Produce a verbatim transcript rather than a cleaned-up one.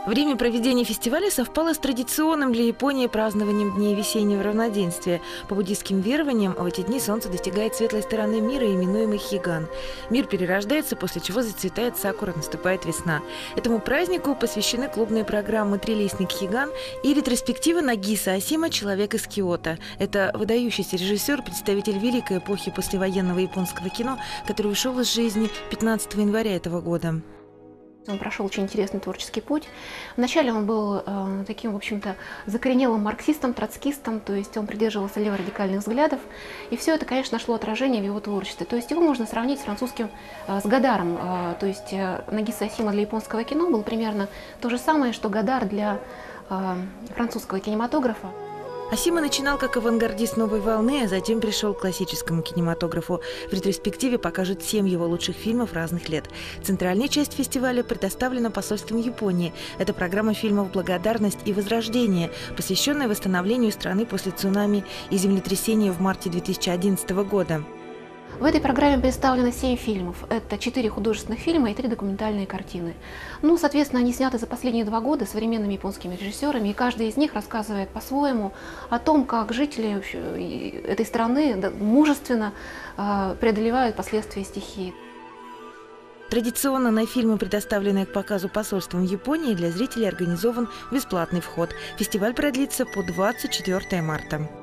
Время проведения фестиваля совпало с традиционным для Японии празднованием Дней весеннего равноденствия. По буддийским верованиям, в эти дни солнце достигает светлой стороны мира, именуемой Хиган. Мир перерождается, после чего зацветает сакура, наступает весна. Этому празднику посвящены клубные программы «Трилистник Хиган» и ретроспектива Нагиса Асима «Человек из Киото». Это выдающийся режиссер, представитель великой эпохи послевоенного японского кино, который ушел из жизни пятнадцатого января этого года. Он прошел очень интересный творческий путь. Вначале он был э, таким, в общем-то, закоренелым марксистом, троцкистом, то есть он придерживался леворадикальных взглядов. И все это, конечно, нашло отражение в его творчестве. То есть его можно сравнить с французским, э, с Гадаром. Э, то есть э, Нагиса Асима для японского кино был примерно то же самое, что Гадар для э, французского кинематографа. Асима начинал как авангардист новой волны, а затем пришел к классическому кинематографу. В ретроспективе покажут семь его лучших фильмов разных лет. Центральная часть фестиваля предоставлена посольством Японии. Это программа фильмов «Благодарность» и «Возрождение», посвященная восстановлению страны после цунами и землетрясения в марте две тысячи одиннадцатого года. В этой программе представлено семь фильмов. Это четыре художественных фильма и три документальные картины. Ну, соответственно, они сняты за последние два года современными японскими режиссерами, и каждый из них рассказывает по-своему о том, как жители этой страны мужественно преодолевают последствия стихии. Традиционно на фильмы, предоставленные к показу посольством Японии, для зрителей организован бесплатный вход. Фестиваль продлится по двадцать четвёртое марта.